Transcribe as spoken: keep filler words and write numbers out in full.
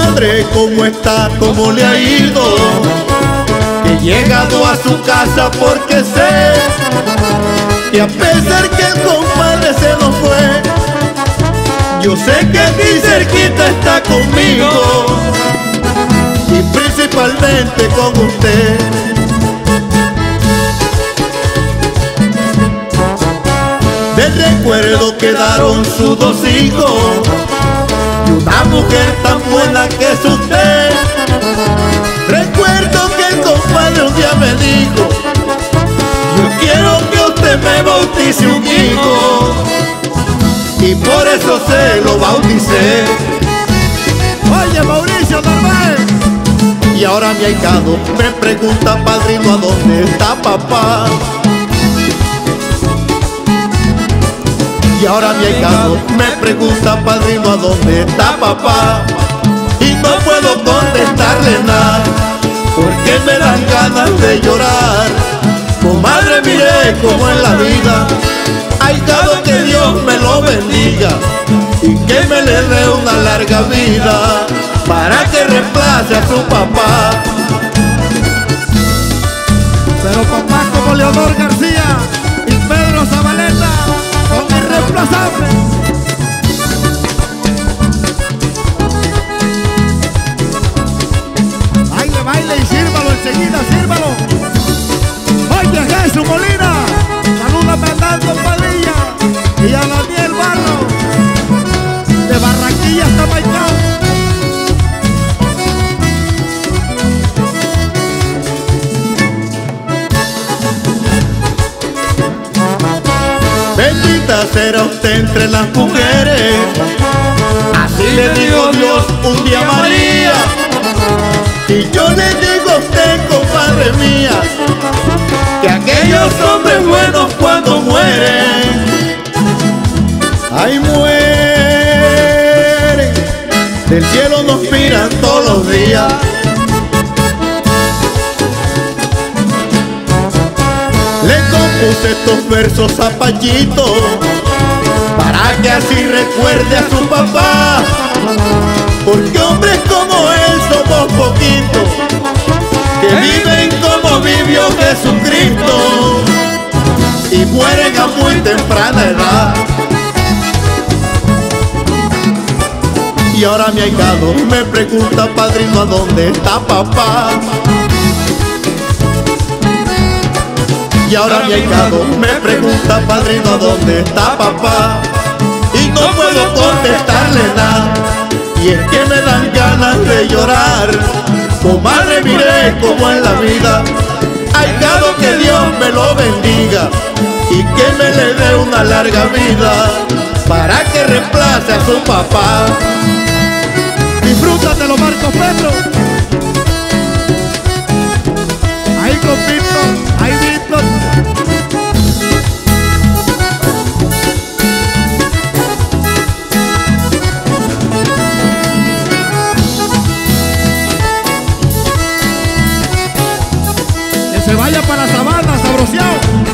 padre cómo está, cómo le ha ido. Que he llegado a su casa porque sé que a pesar que el compadre se nos fue, yo sé que aquí cerquita está conmigo y principalmente con usted. Del recuerdo quedaron sus dos hijos y una mujer tan buena que es usted. Recuerdo que el compadre un día me dijo: yo quiero que usted me bautice un hijo, y por eso se lo bauticé. Oye, Mauricio Narváez. Y ahora mi ahijado me pregunta: padrino, ¿a dónde está papá? Y ahora mi ahijado me pregunta: padrino, ¿a dónde está papá? Y no puedo contestarle nada, porque me dan ganas de llorar. Comadre, mire cómo es la vida. Ahijado, que Dios me lo bendiga y que me le dé una larga vida para que reemplace a su papá. Pero papás como Leonor García y Pedro Zabaleta son irreemplazables. Baile, baile y sírvalo enseguida, sírvalo. Oye, Jesús Molina, salúdame a Nando Padilla y a Daniel Barro, de Barranquilla hasta Maicao. Bendita será usted entre las mujeres, así le digo Dios un día a María. Y yo le digo a usted, compadre mía, que aquellos hombres buenos cuando mueren, ay, mueren, del cielo nos miran todos los días. Le compuse estos versos a Pachito para que así recuerde a su papá, porque hombres como él somos poquitos, que viven como vivió Jesucristo y mueren a muy temprana edad. Y ahora mi ahijado me pregunta: padrino, ¿a dónde está papá? Y ahora mi ahijado me pregunta: padrino, ¿a dónde está papá? Y no puedo contestarle nada, y es que me dan ganas de llorar. Comadre, mire cómo es la vida. Ahijado, que Dios me lo bendiga y que me le dé una larga vida para que reemplace a su papá. Disfrútatelo, Marcos Petro. Ahí con Víctor, ahí Víctor. Que se vaya para Sabana, sabroseado.